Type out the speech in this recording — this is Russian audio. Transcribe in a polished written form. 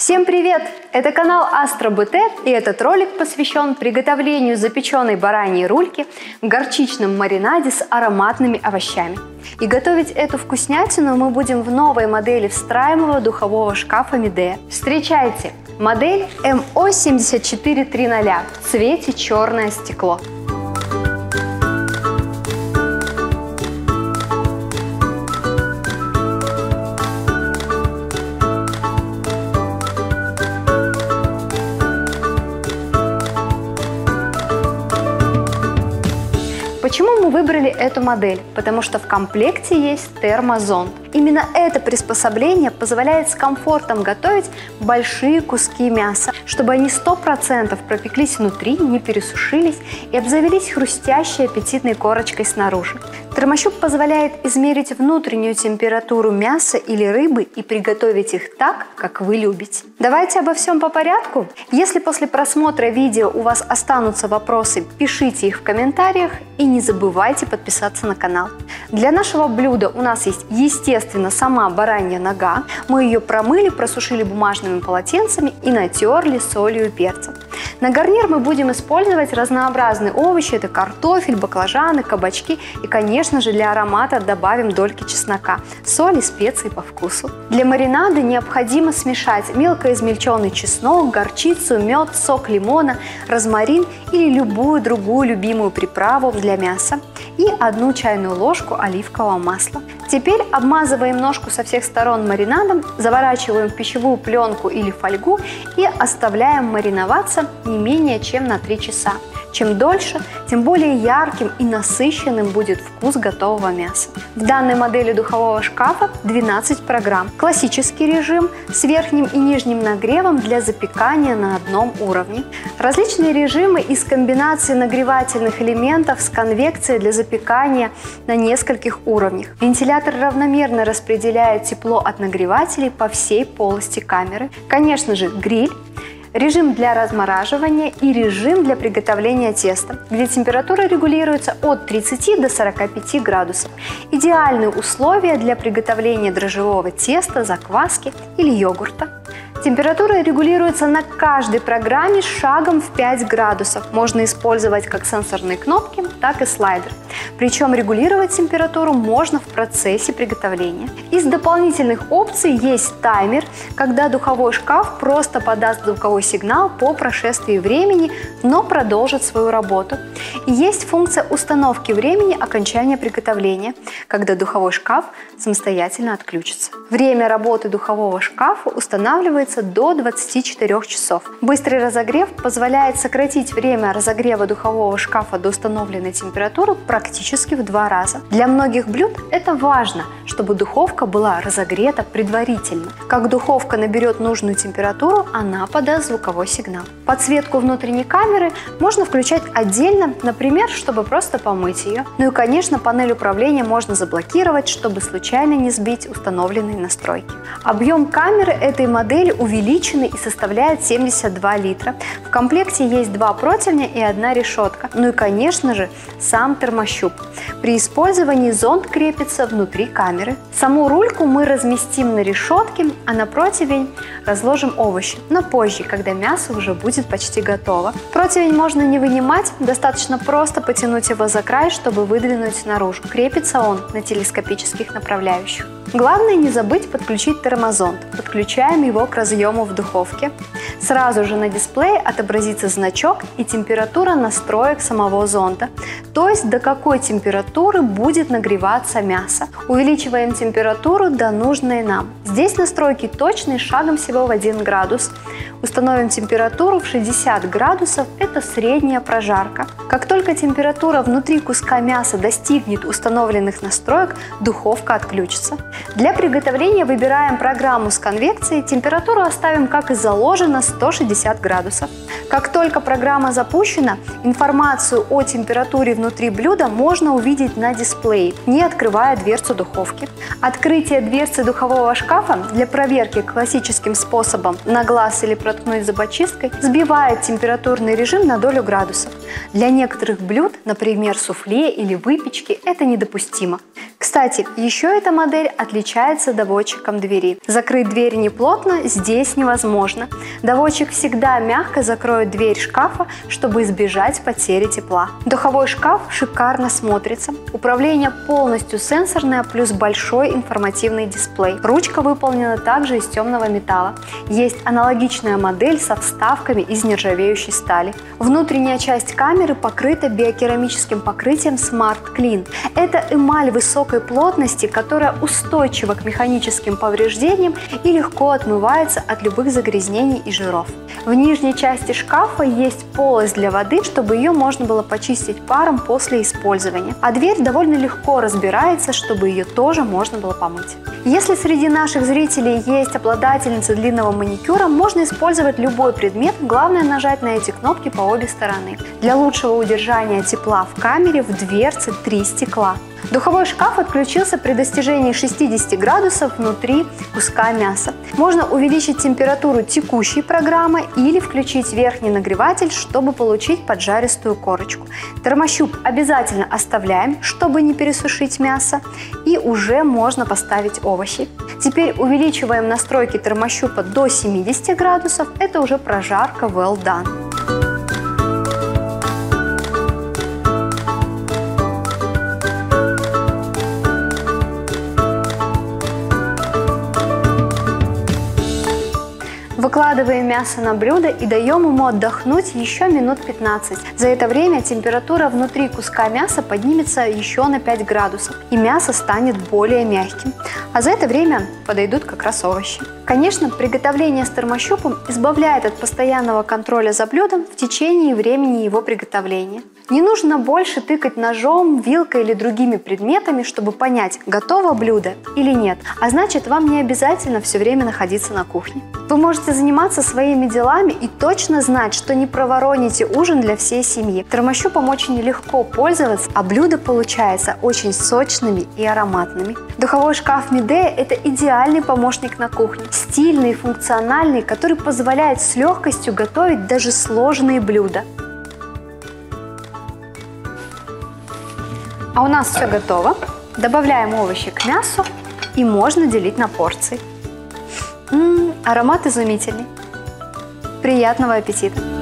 Всем привет! Это канал Астро-БТ, и этот ролик посвящен приготовлению запеченной бараньей рульки в горчичном маринаде с ароматными овощами. И готовить эту вкуснятину мы будем в новой модели встраиваемого духового шкафа Midea. Встречайте! Модель MO7430 в цвете черное стекло. Почему мы выбрали эту модель? Потому что в комплекте есть термозонд. Именно это приспособление позволяет с комфортом готовить большие куски мяса, чтобы они 100% пропеклись внутри, не пересушились и обзавелись хрустящей аппетитной корочкой снаружи. Термощуп позволяет измерить внутреннюю температуру мяса или рыбы и приготовить их так, как вы любите. Давайте обо всем по порядку. Если после просмотра видео у вас останутся вопросы, пишите их в комментариях и не забывайте подписаться на канал. Для нашего блюда у нас есть, естественно, сама баранья нога. Мы ее промыли, просушили бумажными полотенцами и натерли солью и перцем. На гарнир мы будем использовать разнообразные овощи. Это картофель, баклажаны, кабачки и, конечно же, для аромата добавим дольки чеснока, соль и специи по вкусу. Для маринада необходимо смешать мелко измельченный чеснок, горчицу, мед, сок лимона, розмарин или любую другую любимую приправу для мяса и 1 чайную ложку оливкового масла. Теперь обмазываем ножку со всех сторон маринадом, заворачиваем в пищевую пленку или фольгу и оставляем мариноваться не менее чем на 3 часа. Чем дольше, тем более ярким и насыщенным будет вкус готового мяса. В данной модели духового шкафа 12 программ. Классический режим с верхним и нижним нагревом для запекания на одном уровне. Различные режимы из комбинации нагревательных элементов с конвекцией для запекания на нескольких уровнях. Вентилятор равномерно распределяет тепло от нагревателей по всей полости камеры. Конечно же, гриль, режим для размораживания и режим для приготовления теста, где температура регулируется от 30 до 45 градусов. Идеальные условия для приготовления дрожжевого теста, закваски или йогурта. Температура регулируется на каждой программе шагом в 5 градусов. Можно использовать как сенсорные кнопки, так и слайдер. Причем регулировать температуру можно в процессе приготовления. Из дополнительных опций есть таймер, когда духовой шкаф просто подаст звуковой сигнал по прошествии времени, но продолжит свою работу. И есть функция установки времени окончания приготовления, когда духовой шкаф самостоятельно отключится. Время работы духового шкафа устанавливается до 24 часов. Быстрый разогрев позволяет сократить время разогрева духового шкафа до установленной температуры практически в 2 раза. Для многих блюд это важно, чтобы духовка была разогрета предварительно. Как духовка наберет нужную температуру, она подаст звуковой сигнал. Подсветку внутренней камеры можно включать отдельно, например, чтобы просто помыть ее. Ну и, конечно, панель управления можно заблокировать, чтобы случайно не сбить установленные настройки. Объем камеры этой модели увеличенный и составляет 72 литра. В комплекте есть 2 противня и 1 решетка. Ну и, конечно же, сам термощуп. При использовании зонд крепится внутри камеры. Саму рульку мы разместим на решетке, а на противень разложим овощи, но позже, когда мясо уже будет почти готово. Противень можно не вынимать, достаточно просто потянуть его за край, чтобы выдвинуть наружу. Крепится он на телескопических направляющих. Главное не забыть подключить термозонд. Подключаем его к разъему в духовке. Сразу же на дисплее отобразится значок и температура настроек самого зонда, то есть до какой температуры будет нагреваться мясо. Увеличиваем температуру до нужной нам. Здесь настройки точные, шагом всего в 1 градус. Установим температуру в 60 градусов, это средняя прожарка. Как только температура внутри куска мяса достигнет установленных настроек, духовка отключится. Для приготовления выбираем программу с конвекцией, температуру оставим как и заложено 160 градусов. Как только программа запущена, информацию о температуре внутри блюда можно увидеть на дисплее, не открывая дверцу духовки. Открытие дверцы духового шкафа для проверки классическим способом на глаз или проткнуть зубочисткой сбивает температурный режим на долю градусов. Для некоторых блюд, например, суфле или выпечки, это недопустимо. Кстати, еще эта модель отличается доводчиком двери. Закрыть дверь неплотно здесь невозможно. Доводчик всегда мягко закроет дверь шкафа, чтобы избежать потери тепла. Духовой шкаф шикарно смотрится. Управление полностью сенсорное, плюс большой информативный дисплей. Ручка выполнена также из темного металла. Есть аналогичная модель со вставками из нержавеющей стали. Внутренняя часть камеры покрыта биокерамическим покрытием Smart Clean. Это эмаль высокой плотности, которая устойчива к механическим повреждениям и легко отмывается от любых загрязнений и жиров. В нижней части шкафа есть полость для воды, чтобы ее можно было почистить паром после использования. А дверь довольно легко разбирается, чтобы ее тоже можно было помыть. Если среди наших зрителей есть обладательницы длинного маникюра, можно использовать любой предмет, главное нажать на эти кнопки по обе стороны. Для лучшего удержания тепла в камере в дверце 3 стекла. Духовой шкаф отключился при достижении 60 градусов внутри куска мяса. Можно увеличить температуру текущей программы или включить верхний нагреватель, чтобы получить поджаристую корочку. Термощуп обязательно оставляем, чтобы не пересушить мясо, и уже можно поставить овощи. Теперь увеличиваем настройки термощупа до 70 градусов, это уже прожарка well done. Выкладываем мясо на блюдо и даем ему отдохнуть еще минут 15. За это время температура внутри куска мяса поднимется еще на 5 градусов, и мясо станет более мягким. А за это время подойдут как раз овощи. Конечно, приготовление с термощупом избавляет от постоянного контроля за блюдом в течение времени его приготовления. Не нужно больше тыкать ножом, вилкой или другими предметами, чтобы понять, готово блюдо или нет. А значит, вам не обязательно все время находиться на кухне. Вы можете заниматься своими делами и точно знать, что не провороните ужин для всей семьи. Термощупом очень легко пользоваться, а блюда получаются очень сочными и ароматными. Духовой шкаф Midea – это идеальный помощник на кухне. Стильный и функциональный, который позволяет с легкостью готовить даже сложные блюда. А у нас все готово. Добавляем овощи к мясу и можно делить на порции. Аромат изумительный. Приятного аппетита!